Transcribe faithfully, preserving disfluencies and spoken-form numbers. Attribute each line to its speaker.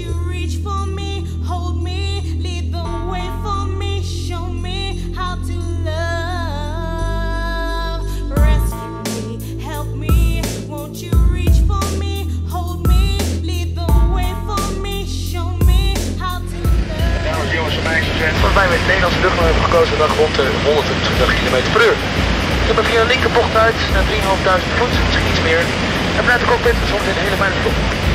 Speaker 1: you reach for me, hold me, lead the way for me, show me how to love. Rescue me, help me, won't you reach for me, hold me, lead the way for me, show me how to love.
Speaker 2: Dames en jongens, van mij gezegd. Volgens mij met het Nederlandse luchtruim hebben gekozen dat rond de honderdtwintig kilometer per uur. Ik heb via een linkerbocht uit naar drieduizend vijfhonderd voet, misschien iets meer. En vanuit de cockpit zometeen een hele fijne vlog.